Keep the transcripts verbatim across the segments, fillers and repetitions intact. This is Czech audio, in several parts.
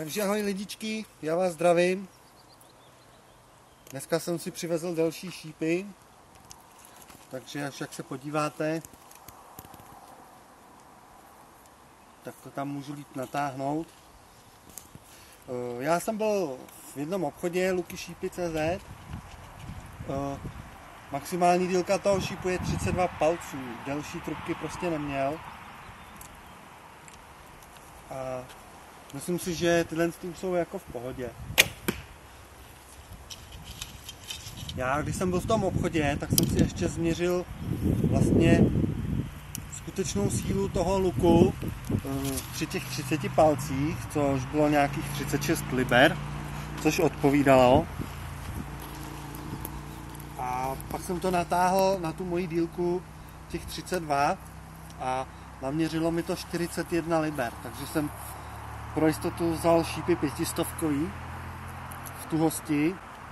Takže ahoj lidičky, já vás zdravím. Dneska jsem si přivezl další šípy, takže až jak se podíváte, tak to tam můžu líp natáhnout. Já jsem byl v jednom obchodě luky šípy tečka cé zet. Maximální dílka toho šípu je třicet dva palců, delší trubky prostě neměl. A myslím si, že tyhle jsou jako v pohodě. Já, když jsem byl v tom obchodě, tak jsem si ještě změřil vlastně skutečnou sílu toho luku při těch třiceti palcích, což bylo nějakých třicet šest liber, což odpovídalo. A pak jsem to natáhl na tu moji dílku těch třicet dva a naměřilo mi to čtyřicet jedna liber, takže jsem pro jistotu vzal šípy pětistovkový v tuhosti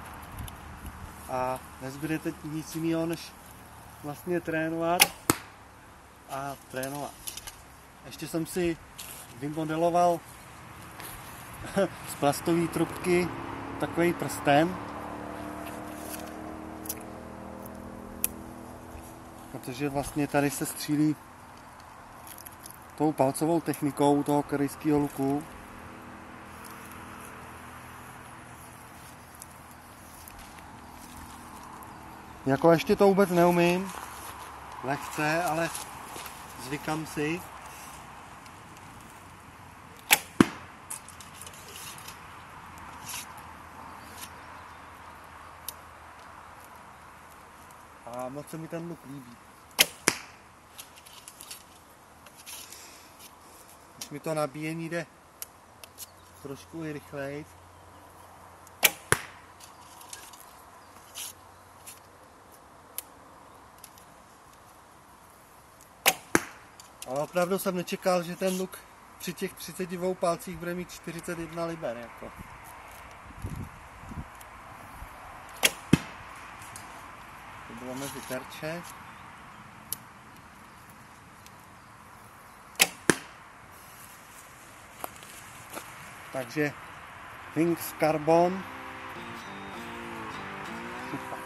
a nezbyde teď nic jiného, než vlastně trénovat a trénovat. Ještě jsem si vymodeloval z plastové trubky takový prsten, protože vlastně tady se střílí tou palcovou technikou toho korejského luku. Jako ještě to vůbec neumím, lehce, ale zvykám si. A moc se mi ten luk líbí. Už mi to nabíjení jde trošku i rychleji. Ale opravdu jsem nečekal, že ten luk při těch třiceti dvou palcích bude mít čtyřicet jedna liber. Jako. To bylo mezi terče. Takže Wings Carbon. Super.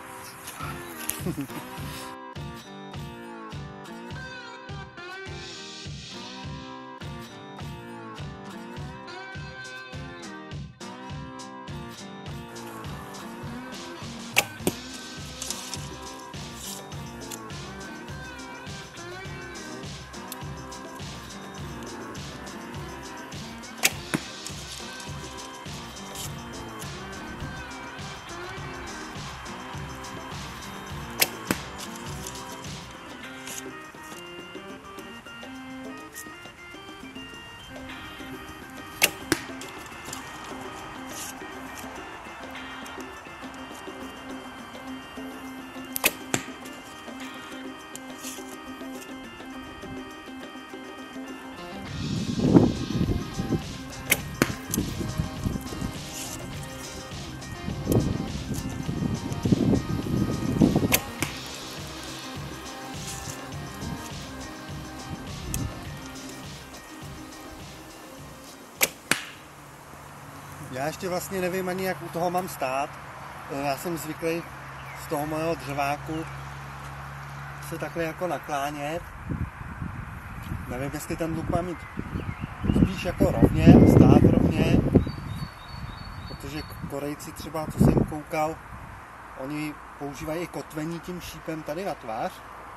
Já ještě vlastně nevím ani, jak u toho mám stát. Já jsem zvyklý z toho mého dřeváku se takhle jako naklánět. Nevím, jestli ten luk má mít spíš jako rovně, stát rovně, protože Korejci třeba, co jsem koukal, oni používají i kotvení tím šípem tady na tvář.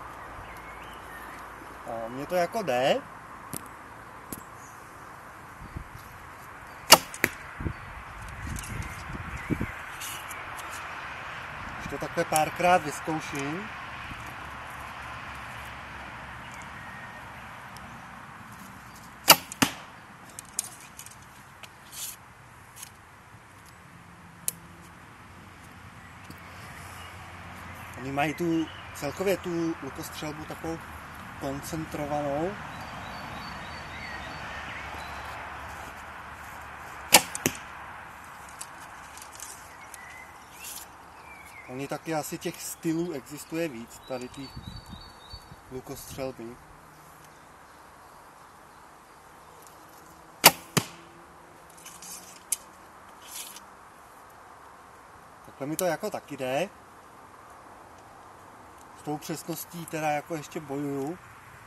A mně to jako jde. To takhle párkrát vyzkouším. Oni mají tu celkově tu lukostřelbu takovou koncentrovanou. Oni taky asi těch stylů existuje víc, tady ty lukostřelby. Takhle mi to jako taky jde. S tou přesností teda jako ještě bojuju.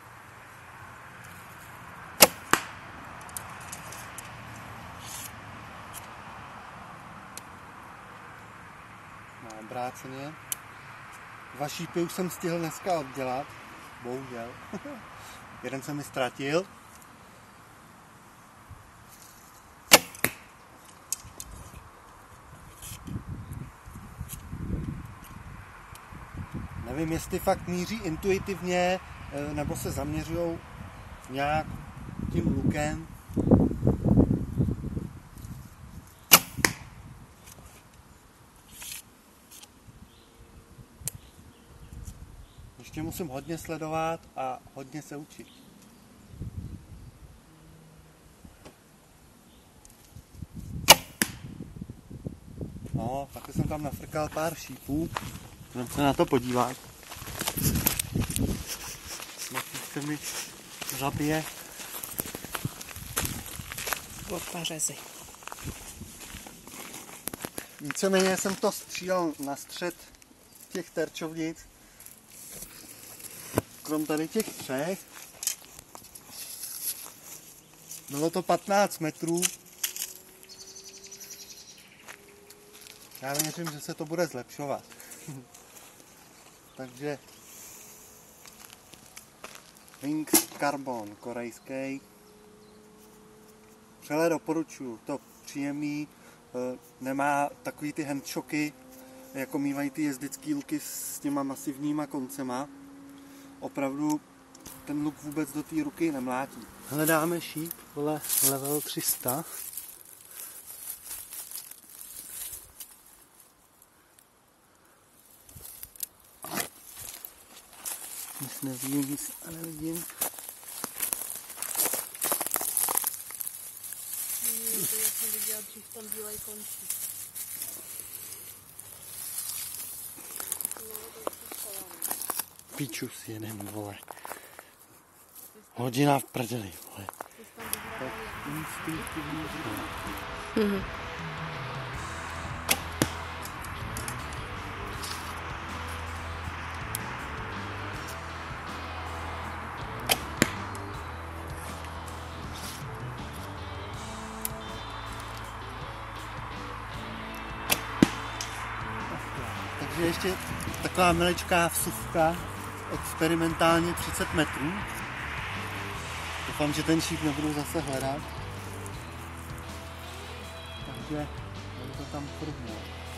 Na obráceně. Dva šípy už jsem stihl dneska oddělat. Bohužel. Jeden se mi ztratil. Nevím, jestli fakt míří intuitivně, nebo se zaměřují nějak tím lukem. Ještě musím hodně sledovat a hodně se učit. No, taky jsem tam nafrkal pár šípů. Jdem se na to podívat. Možná se mi zabije o pařezy. Víceméně jsem to střílel na střed těch terčovnic. Krom tady těch třech. Bylo to patnáct metrů. Já věřím, že se to bude zlepšovat. Takže Wings Carbon korejský. Přehled doporučuji, to příjemný, nemá takový ty handshoky, jako mývají ty jezdecký luky s těma masivníma koncema. Opravdu ten luk vůbec do té ruky nemlátí. Hledáme šíp, vole, level tři sta. Nic nevidím, nic a nevidím. To jak jsem viděla dřív, tam bílej končí. Píču si jeden, vole. Hodina v prdeli, vole. Tak instinktivní Mhm. Takže ještě taková maličká vsuvka, experimentálně třicet metrů. Doufám, že ten šíp nebudu zase hledat. Takže je to tam prvně.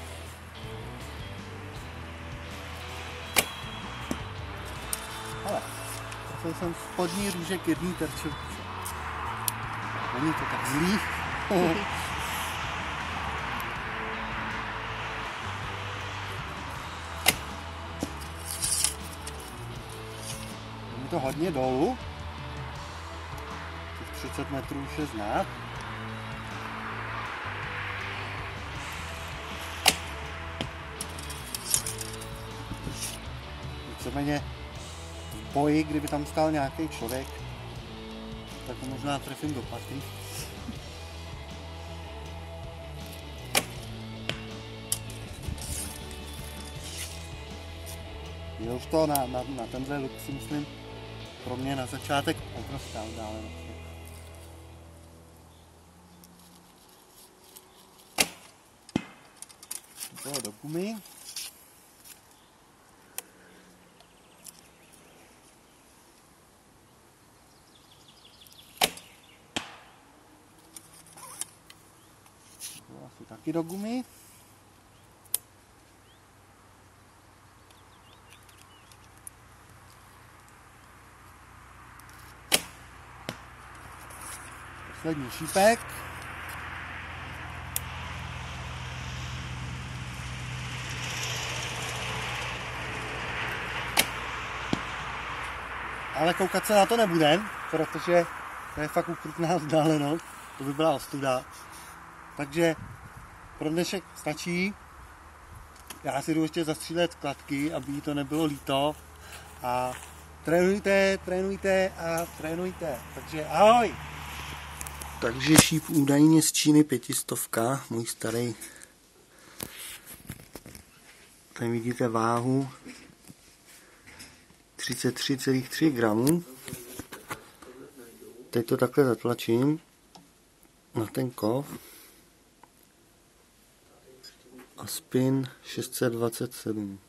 Ale to jsem spodní růžek jedný terčovce. Není to tak zlý. To hodně dolů. Těch třicet metrů už je znát. Víceméně v boji, kdyby tam stál nějaký člověk, tak ho možná trefím do paty. Je už to na, na, na tenhle luk, si myslím, pro mě na začátek obrovská vzdálenost. To bylo do gumy. To bylo asi taky do gumy. Poslední šípek. Ale koukat se na to nebudem, protože to je fakt ukrutná vzdálenost. To by byla ostuda. Takže pro dnešek stačí. Já si jdu ještě zastřílet kladky, aby to nebylo líto. A trénujte, trénujte a trénujte. Takže ahoj! Takže šíp údajně z Číny pětistovka, můj starý Tady vidíte váhu třicet tři celá tři gramů. Teď to takhle zatlačím na ten kov a spin šest set dvacet sedm.